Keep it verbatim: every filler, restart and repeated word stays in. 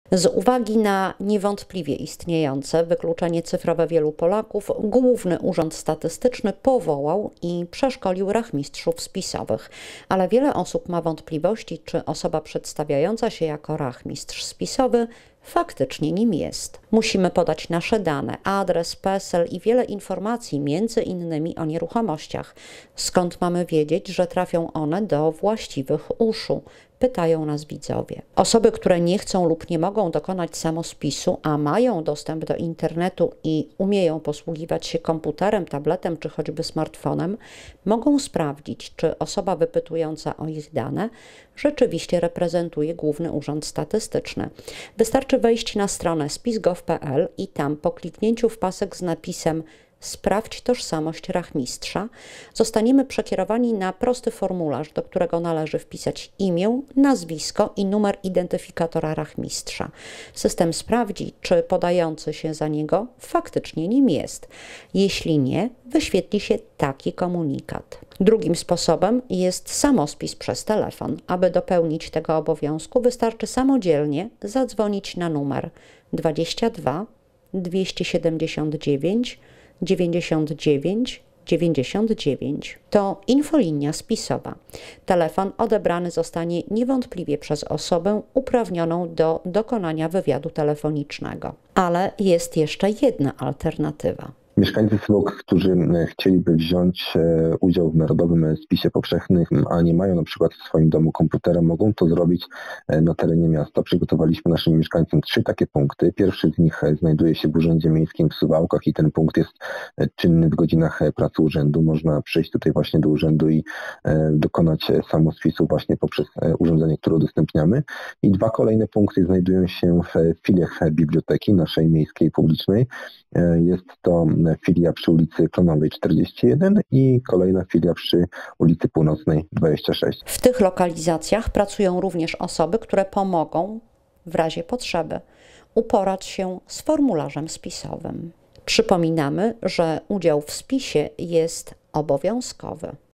Z uwagi na niewątpliwie istniejące wykluczenie cyfrowe wielu Polaków, Główny Urząd Statystyczny powołał i przeszkolił rachmistrzów spisowych. Ale wiele osób ma wątpliwości, czy osoba przedstawiająca się jako rachmistrz spisowy faktycznie nim jest. Musimy podać nasze dane, adres, PESEL i wiele informacji, między innymi o nieruchomościach. Skąd mamy wiedzieć, że trafią one do właściwych uszu? Pytają nas widzowie. Osoby, które nie chcą lub nie mogą dokonać samospisu, a mają dostęp do internetu i umieją posługiwać się komputerem, tabletem czy choćby smartfonem, mogą sprawdzić, czy osoba wypytująca o ich dane rzeczywiście reprezentuje Główny Urząd Statystyczny. Wystarczy wejść na stronę spis kropka gov kropka pe el i tam po kliknięciu w pasek z napisem Sprawdź tożsamość rachmistrza zostaniemy przekierowani na prosty formularz, do którego należy wpisać imię, nazwisko i numer identyfikatora rachmistrza. System sprawdzi, czy podający się za niego faktycznie nim jest. Jeśli nie, wyświetli się taki komunikat. Drugim sposobem jest samospis przez telefon. Aby dopełnić tego obowiązku, wystarczy samodzielnie zadzwonić na numer dwadzieścia dwa dwieście siedemdziesiąt dziewięć dziewięćdziesiąt dziewięć dziewięćdziesiąt dziewięć. To infolinia spisowa. Telefon odebrany zostanie niewątpliwie przez osobę uprawnioną do dokonania wywiadu telefonicznego. Ale jest jeszcze jedna alternatywa. Mieszkańcy Suwałk, którzy chcieliby wziąć udział w Narodowym Spisie Powszechnym, a nie mają na przykład w swoim domu komputera, mogą to zrobić na terenie miasta. Przygotowaliśmy naszym mieszkańcom trzy takie punkty. Pierwszy z nich znajduje się w Urzędzie Miejskim w Suwałkach i ten punkt jest czynny w godzinach pracy urzędu. Można przyjść tutaj właśnie do urzędu i dokonać samospisu właśnie poprzez urządzenie, które udostępniamy. I dwa kolejne punkty znajdują się w filiach biblioteki naszej miejskiej publicznej. Jest to filia przy ulicy Klonowej czterdzieści jeden i kolejna filia przy ulicy Północnej dwadzieścia sześć. W tych lokalizacjach pracują również osoby, które pomogą w razie potrzeby uporać się z formularzem spisowym. Przypominamy, że udział w spisie jest obowiązkowy.